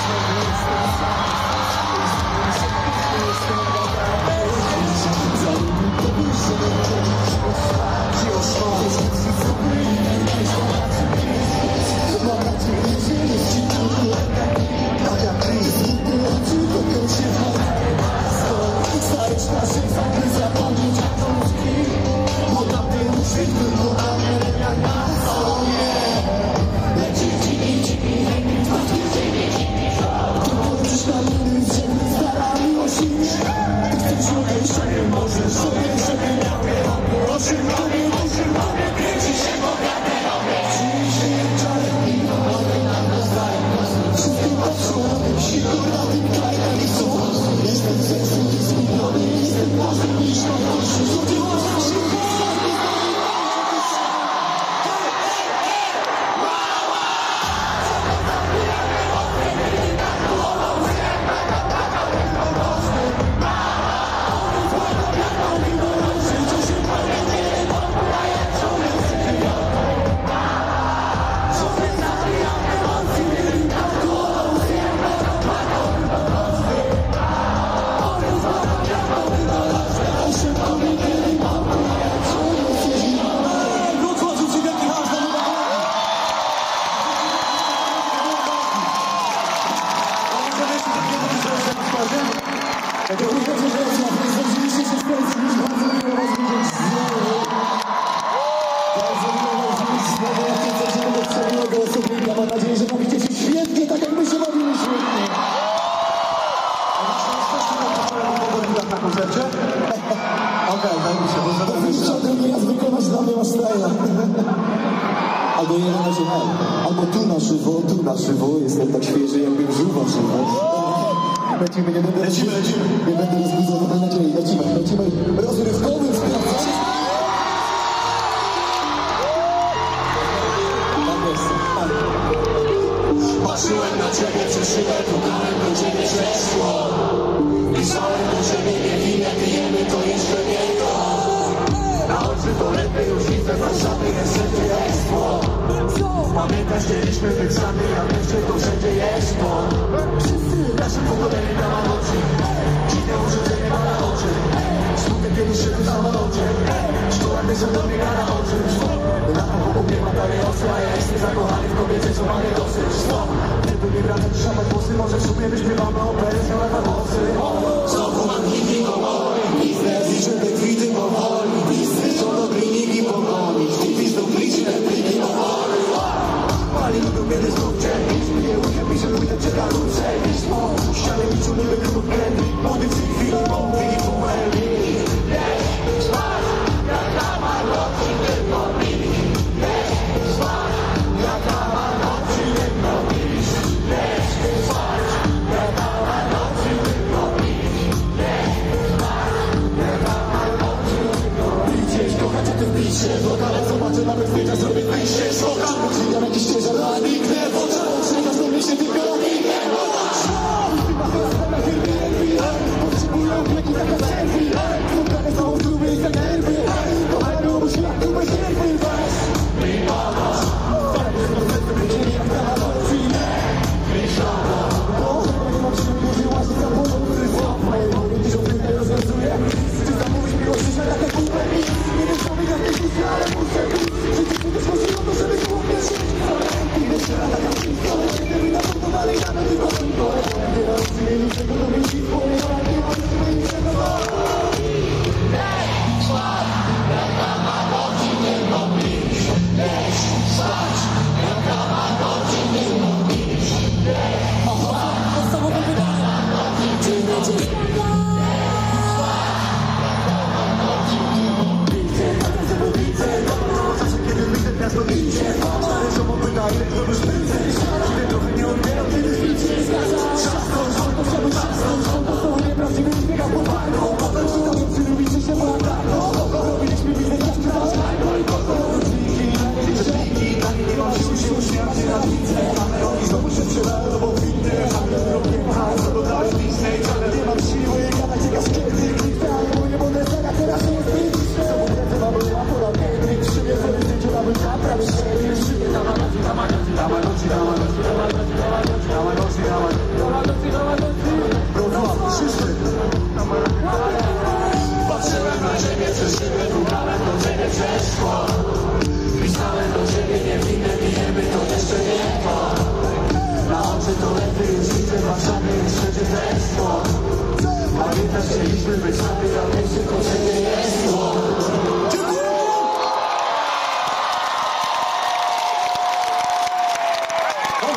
Mam nadzieję, że bawicie się świetnie, tak jak my się bawimy świetnie. Na koncercie? Okej, daj mi się, bo To trzeba drugi raz wykonać dla mnie Mastaja. Albo jeden na żywo, albo tu na żywo, tu na żywo. Jestem tak świeży, jakbym żył na żywo. Lecimy, nie będę lecimy, lecimy. Nie będę rozbudzał, mam nadzieję. Lecimy, lecimy rozrywkowym sprawdzacie. Tak jest, tak. Patrzyłem na ciebie przez szybę, pukałem do ciebie przez szkło. Pisałem do ciebie niewinne, pijemy to jeszcze nie to. Na oczy to lepiej już widzę, Warszawy jest wszędzie ekspło. Pamiętasz, chcieliśmy być sami, a wreszcie to wszędzie jest po. Nasze pokolenie dała oczy, dziwne urządzenie ma na oczy. Smutek kiedyś szedł w samolocie, szkoła też do mnie na oczy. Na pokoju mnie ma dalej osła, ja jestem zakochany w kobiecie, co mamy dosyć. Gdyby nie brałem szamać włosy, może w sumie wyśpiewamy operę z na włosy. Znowu mam hity powoli, biznes i żeby kwity powoli. Biznes są do kliniki pogonić, ty pizdą plici, ten pliki powoli. Pali lubią kiedy znów cięć, nie lubię mi się pójdę czeka luce. Ściany mi czuł niby krótkie, młody w tej chwili mówili po łębi. Spać, jak na marnoci tylko miś. Spać, jak na marnoci tylko miś. Spać, jak na marnoci tylko miś. Spać, jak na marnoci tylko miś. Gdzieś kochacie tym pisie, w lokale zobaczę nawet zdjęcia, zrobię wyjście. Szukam, przyjdę jakiś ciężar, a niknę w oczach. Czekasz do mnie się tylko niknę w oczach. Potrzebują pleki taka selfie. Spotkane są w grubej za nerwy. Kochają mu świat, tu bez nerwy. Weź mi pomóż. Fajnie, że serce będzie jak na adopcji. Wieszowo. Boże, nie mam siły, nie żyła się za bolący. Moje mowy dużo więcej rozwiązuje. Czy zamówisz miłości, że taka kupę nic. Nie wiem, co mi jak nie pisze, ale muszę być. Życie kiedyś chodziło to, żeby głównie żyć. I wiesz, że taka wszystko, ale się nie wyda, to dalej jadę tylko tylko. Teraz nie niczego do mnie dziś, bo nie ma, nie ma, nie ma niczego do mnie. Spać, jak na marnoci nie mogliś. Leś, spać, jak na marnoci nie mogliś. Leś, spać, podstawowe pytania. Czy będzie spać? Widzę, widzę, czasem kiedy widzę miasto widzę. Ale co mu pytanie, to już prędzej. Kiedy trochę nie odbieram, kiedy widzę. Szaską, szaską, szaską, szaską, to są nieprawdziwy zbiega po parku. Potem ci to nie przylubicie się łatarką. Robiliśmy biznes jak czas. Prześliki, takie nie mam sił się uśmiać się na widzę. Ale oni znowu się sprzedają, bo winny. Ale robię hajs, dodałeś Disney, ale nie mam siły. Gadać jak z kiedy, ale moje model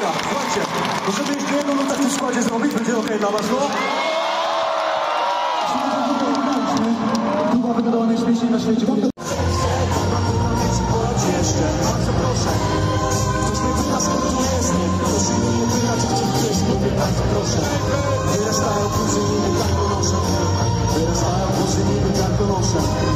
Uwaga, słuchajcie, możemy jeszcze jedną nutę w tym składzie zrobić, będzie okej dla was, no? Próba wyglądała najśmieszniej na świecie. Jeszcze, bardzo proszę. Ktoś mnie pyta, skąd tu jestem. Ktoś mnie pyta, czy chcę gdzieś, mówię bardzo proszę. Wyrastają burzy, niby tak to noszę. Wyrastają burzy, niby tak to noszę.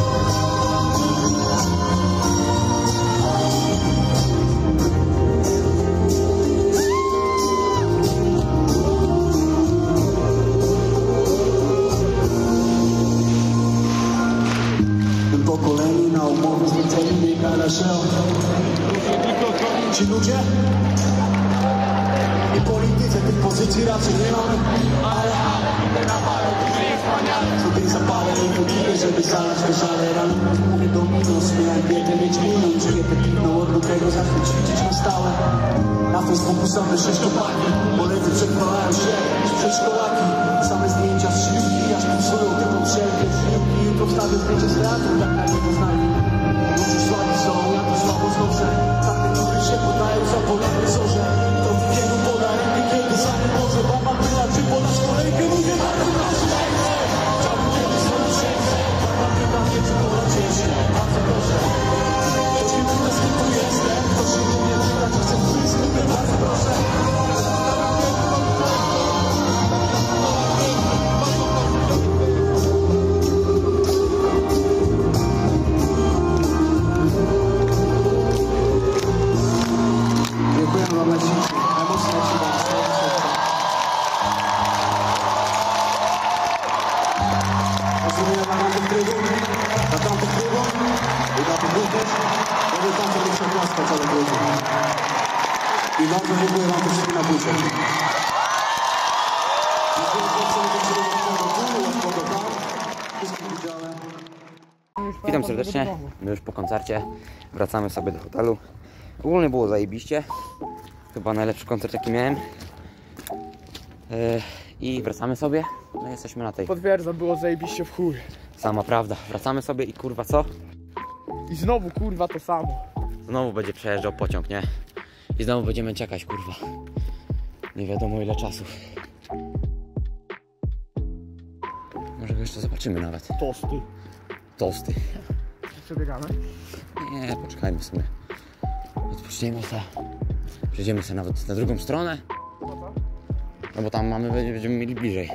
Pokoleni na umowy zleceni nie gada się. Ci ludzie i polityce tych pozycji raczej nie mamy. Ale ale na parę duży jest wspaniale. Sobie zapalę i wybiję, żeby zalać te żale. Rano mówię do minus, miałem biegę mieć minut. Czuję tę piwną od lutego zachód ćwiczyć na stałe. Na Facebooku same sześciopaki. Koledzy przechwalają się z przedszkolaki. Same zdjęcia z śliwki, aż pulsują tylko wszelkie śliwki. Jutro wstawię zdjęcie z teatru, tak na niego znajdę. Ludzie słabi są, ja to słabo znoszę. Tamte, którzy się podają za polemy zorze. To wielu poda rękę, kiedy sami może. Mama pyta, czy podasz kolejkę, mówię bardzo proszę. Chciałbym kiedyś zrobić szczęście. Mama pyta mnie, czy podać jeszcze. Bardzo proszę. Ktoś mnie pyta, z kim tu jestem. Ktoś się mnie pyta, czy chcę wyjść, mówię bardzo proszę. Dziękujemy wam najśliczniej. Najmocniej ci wam. Pozwolimy na tamtych trybów, na tamtych trybów i na tych również. Żeby tamtych nie przeklaskał całe grupy. I bardzo dziękuję wam wszystkim na górze. Witam serdecznie, my już po koncercie wracamy sobie do hotelu. Ogólnie było zajebiście, chyba najlepszy koncert jaki miałem. Yy, I wracamy sobie, no jesteśmy na tej. Potwierdzam, było zajebiście w chuj. Sama prawda, wracamy sobie i kurwa co? I znowu kurwa to samo. Znowu będzie przejeżdżał pociąg, nie? I znowu będziemy czekać, kurwa. Nie wiadomo ile czasu. Może go jeszcze zobaczymy nawet. Tosty. Tosty. Przebiegamy? Nie, poczekajmy sobie. Odpoczniemy sobie. Przejdziemy sobie nawet na drugą stronę. No bo tam mamy, będziemy mieli bliżej.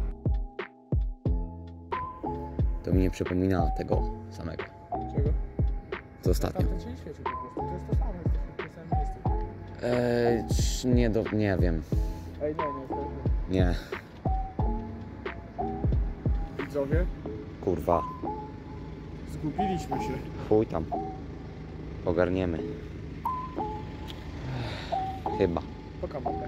To mi nie przypomina tego samego. Czego? Co ostatnio. Tamten się nie świeci po prostu. To jest to samo, jesteśmy w tym samym miejscu. Eee, nie, do, nie wiem. Ej, nie, nie, to Nie. widzowie, Kurwa. zgubiliśmy się. Chuj tam. Ogarniemy. Chyba. Pokaż mogę.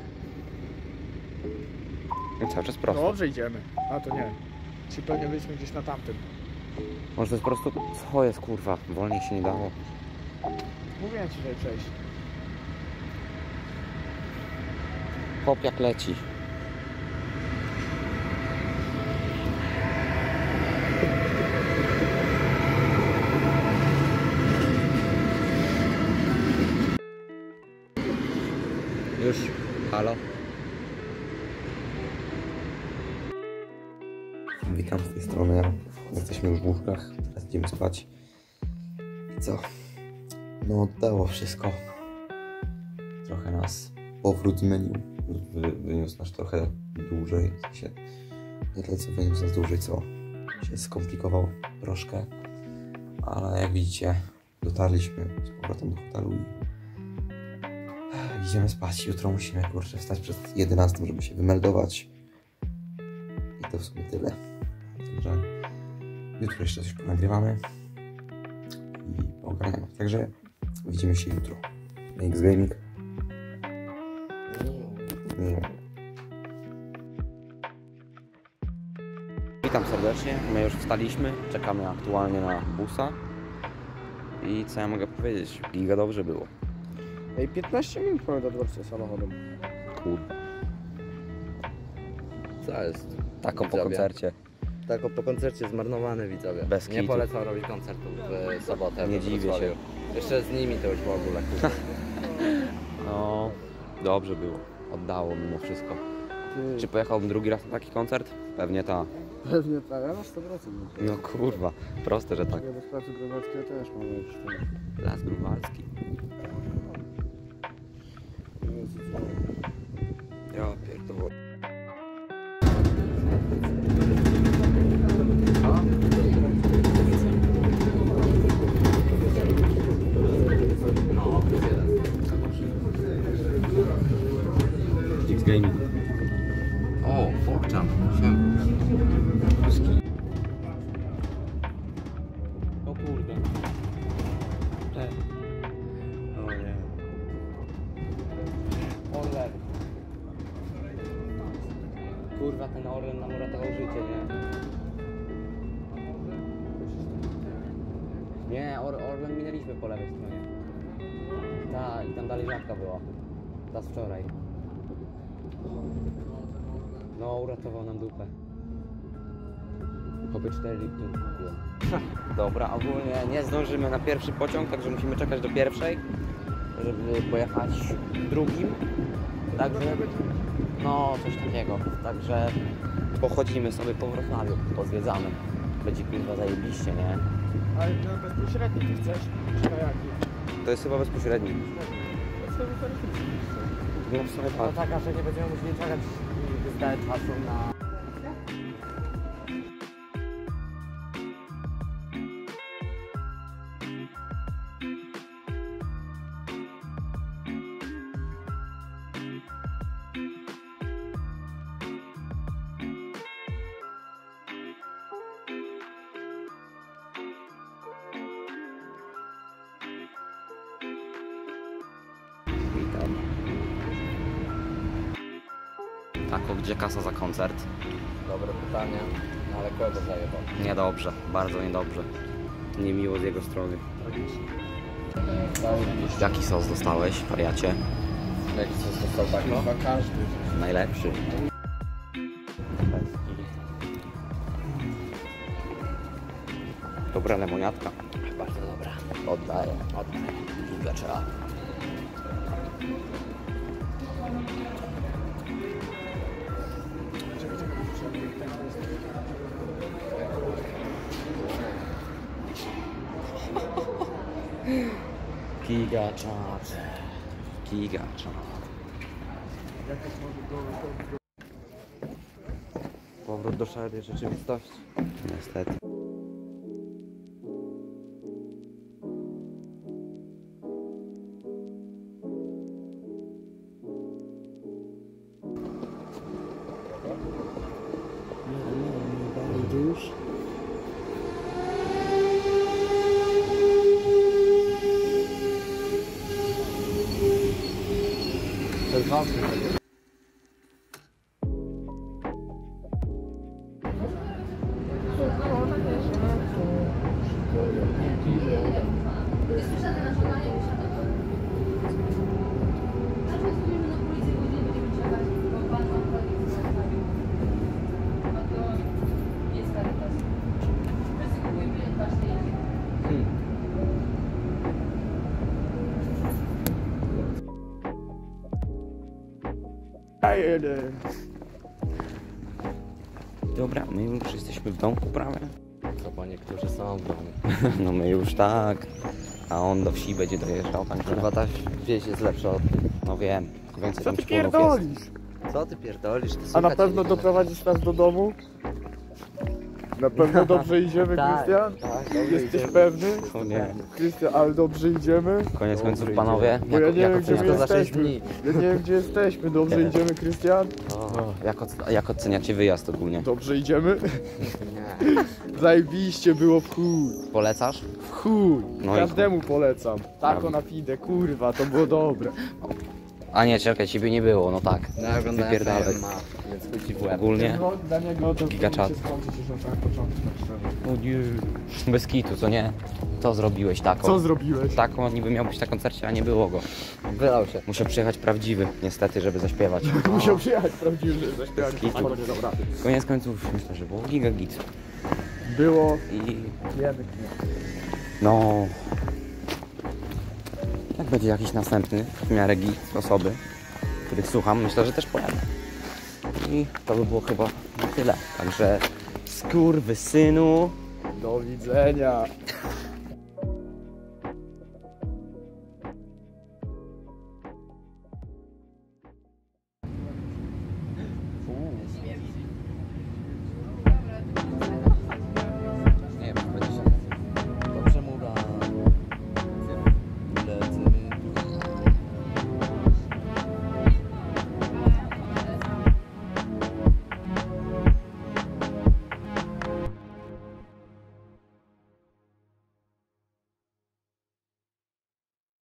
I cały czas prosto. Dobrze idziemy. A to nie. Czy pewnie byliśmy gdzieś na tamtym. Może to jest po prostu... Co jest kurwa? Wolniej się nie dało. Mówiłem ci, żeby przejść. Hop jak leci. Już, halo. Witam z tej strony. Jesteśmy już w łóżkach. Teraz idziemy spać. I co? No oddało wszystko. Trochę nas powrót zmienił. Wy, wyniósł nas trochę dłużej. W sensie, nie tyle co wyniósł nas dłużej, co się skomplikował troszkę. Ale jak widzicie, dotarliśmy z powrotem do hotelu i idziemy spać. Jutro musimy kurczę wstać przed jedenastą, żeby się wymeldować. I to w sumie tyle. Także jutro jeszcze coś ponagrywamy i ogarniamy. Także widzimy się jutro. X Gaming. Nie. Witam serdecznie. My już wstaliśmy. Czekamy aktualnie na busa. I co ja mogę powiedzieć? Giga dobrze było. Ej, piętnaście minut mamy do dworca samochodem. Kurde. Co jest? Tako po Widzowie. koncercie. Tak, po koncercie zmarnowany widzowie. Bez Nie kitu. polecam robić koncertów w sobotę. Nie we dziwię Wrocławiu. się. Jeszcze z nimi to już w ogóle. Kurwa. No, Dobrze było. Oddało mimo wszystko. Czy pojechałbym drugi raz na taki koncert? Pewnie ta. Pewnie tak, ja na sto procent. No kurwa, proste, że tak. Ja bez pracy gromadzkiej też mam jakiś tam. Las Grunwaldzki. Ja pierdolę. X Gaming. O, Fokczan. Siem. O kurde. O nie. Orlen. Kurwa, ten Orlen nam uratował życie, nie? Nie, Or Orlen minęliśmy po lewej stronie. Ta, i tam dalej żabka była. Ta z wczoraj. No, uratował nam dupę. Kopy cztery Lipton kupiłem. Dobra, ogólnie nie zdążymy na pierwszy pociąg, także musimy czekać do pierwszej, żeby pojechać drugim. Także, no coś takiego. Także pochodzimy sobie po Wrocławiu, pozwiedzamy. Będzie kurwa zajebiście, nie? Ale na bezpośredni ty chcesz? Czy na jaki? To jest chyba bezpośredni. No w sumie No tak. taka, że nie będziemy musieli czekać wyzdać czasu na... Tako, gdzie kasa za koncert? Dobre pytanie, no ale kogo zajebał? Niedobrze, bardzo niedobrze. Niemiło z jego strony. Jaki sos dostałeś, wariacie? Jaki coś dostał tak? No. Chyba każdy. Najlepszy. Dobra lemoniatka. Bardzo dobra. Oddaję, oddaję. Dlaczego? Giga chat. Giga chat. Powrót do szarej rzeczywistości. Niestety. Już? To jest ważne. Dobra, my już jesteśmy w domku prawie. To bo niektórzy są w domu. No my już tak. A on do wsi będzie dojeżdżał, także... Chyba ta wieś jest lepsza od... No wiem, więcej Co tam ty szpunów jest. pierdolisz? Co ty pierdolisz? Ty A na słuchać pewno nie doprowadzisz nas do domu? Na pewno dobrze idziemy, Tak, Krystian? tak, dobrze Jesteś idziemy. pewny? O nie. Krystian, ale dobrze idziemy? Koniec końców, panowie, Bo ja jak, nie jak, wiem, gdzie my oceniacie, za sześć jesteśmy. dni. Ja nie wiem, gdzie jesteśmy. Dobrze Nie. idziemy, Krystian? O, jak, oc- jak oceniacie wyjazd ogólnie? Dobrze idziemy? nie. Zajebiście było w chuj. Polecasz? W chuj. No i Każdemu polecam. Tako Brawo. na fidę, kurwa, to było dobre. A nie, czekaj, ciebie nie było, no tak. No ja oglądałem Wypierdalaj. F M A, więc chodzi w łeb. Ogólnie? No, dla niego to Giga chat. się skończyć już na samym początku, tak szczerze. O nie. Bez kitu, co nie? Co zrobiłeś taką? Co zrobiłeś? Taką niby miał być na koncercie, a nie było go. Wylał się. Musiał przyjechać prawdziwy, niestety, żeby zaśpiewać. Musiał przyjechać prawdziwy, zaśpiewać. Bez kitu. Koniec końców myślę, że było giga git. Było I jemy. no... Jak będzie jakiś następny w miarę git osoby, których słucham, myślę, że też pojadę. I to by było chyba na tyle. Także skurwysynu. Do widzenia.